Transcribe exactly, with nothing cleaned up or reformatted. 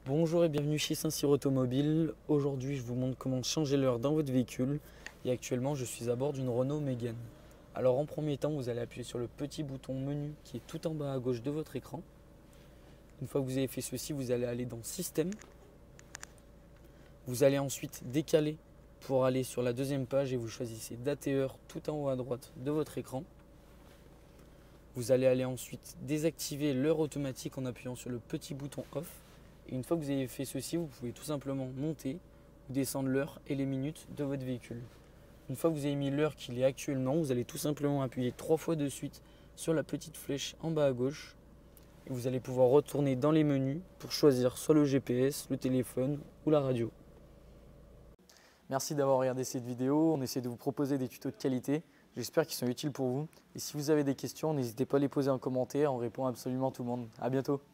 Bonjour et bienvenue chez Saint-Cyr Automobile. Aujourd'hui, je vous montre comment changer l'heure dans votre véhicule. Et actuellement, je suis à bord d'une Renault Mégane. Alors en premier temps, vous allez appuyer sur le petit bouton menu qui est tout en bas à gauche de votre écran. Une fois que vous avez fait ceci, vous allez aller dans Système. Vous allez ensuite décaler pour aller sur la deuxième page et vous choisissez date et heure tout en haut à droite de votre écran. Vous allez aller ensuite désactiver l'heure automatique en appuyant sur le petit bouton off. Et une fois que vous avez fait ceci, vous pouvez tout simplement monter ou descendre l'heure et les minutes de votre véhicule. Une fois que vous avez mis l'heure qu'il est actuellement, vous allez tout simplement appuyer trois fois de suite sur la petite flèche en bas à gauche. Et vous allez pouvoir retourner dans les menus pour choisir soit le G P S, le téléphone ou la radio. Merci d'avoir regardé cette vidéo. On essaie de vous proposer des tutos de qualité. J'espère qu'ils sont utiles pour vous. Et si vous avez des questions, n'hésitez pas à les poser en commentaire. On répond à absolument tout le monde. À bientôt.